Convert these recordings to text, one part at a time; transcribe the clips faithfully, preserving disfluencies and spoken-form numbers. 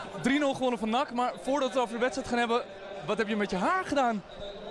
drie nul gewonnen van N A C, maar voordat we het over de wedstrijd gaan hebben, wat heb je met je haar gedaan?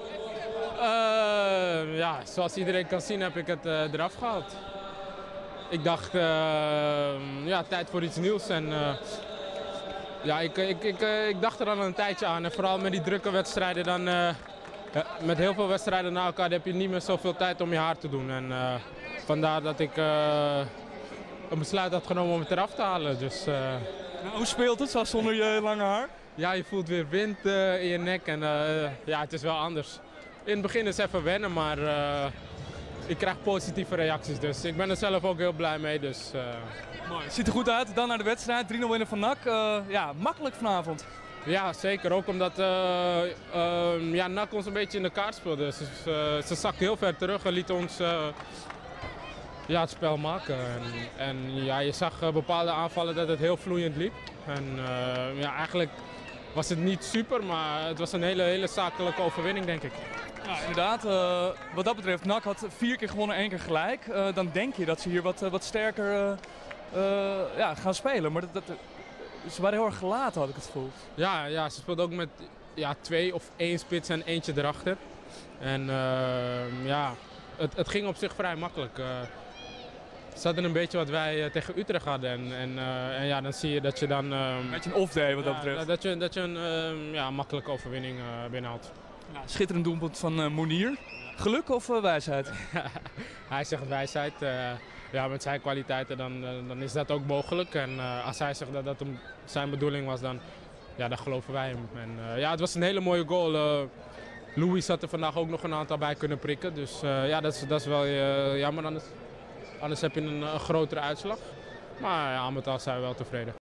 Uh, ja, zoals iedereen kan zien heb ik het uh, eraf gehaald. Ik dacht, uh, ja, tijd voor iets nieuws. En, uh, ja, ik, ik, ik, uh, ik dacht er al een tijdje aan. En vooral met die drukke wedstrijden, dan, uh, ja, met heel veel wedstrijden na elkaar heb je niet meer zoveel tijd om je haar te doen. En, uh, vandaar dat ik uh, een besluit had genomen om het eraf te halen. Dus, uh, nou, hoe speelt het zo zonder je lange haar? Ja, je voelt weer wind uh, in je nek en uh, ja, het is wel anders. In het begin is het even wennen, maar uh, ik krijg positieve reacties. Dus ik ben er zelf ook heel blij mee. Dus, uh... Mooi. Ziet er goed uit. Dan naar de wedstrijd. drie nul winnen van N A C. Uh, ja, makkelijk vanavond. Ja, zeker. Ook omdat uh, uh, ja, N A C ons een beetje in de kaart speelde. Dus, uh, ze zakte heel ver terug en liet ons uh, ja, het spel maken. En, en ja, je zag uh, bepaalde aanvallen dat het heel vloeiend liep. En uh, ja, eigenlijk was het niet super, maar het was een hele, hele zakelijke overwinning, denk ik. Ja, inderdaad. Uh, wat dat betreft, N A C had vier keer gewonnen, één keer gelijk. Uh, dan denk je dat ze hier wat, uh, wat sterker uh, uh, ja, gaan spelen. Maar dat, dat, ze waren heel erg gelaten, had ik het gevoel. Ja, ja, ze speelden ook met ja, twee of één spits en eentje erachter. En uh, ja, het, het ging op zich vrij makkelijk. Uh, Ze hadden een beetje wat wij uh, tegen Utrecht hadden. En, en, uh, en ja, dan zie je dat je dan... Uh, een beetje een off-day wat ja, dat betreft. Dat je, dat je een uh, ja, makkelijke overwinning uh, binnenhaalt. Ja, schitterend doelpunt van uh, Mounier. Geluk of uh, wijsheid? Hij zegt wijsheid. Uh, ja, met zijn kwaliteiten dan, uh, dan is dat ook mogelijk. En uh, als hij zegt dat dat hem, zijn bedoeling was, dan, ja, dan geloven wij hem. En, uh, ja, het was een hele mooie goal. Uh, Louis had er vandaag ook nog een aantal bij kunnen prikken. Dus uh, ja, dat is, dat is wel uh, jammer. Anders, anders heb je een, een grotere uitslag. Maar ja, al met al zijn we wel tevreden.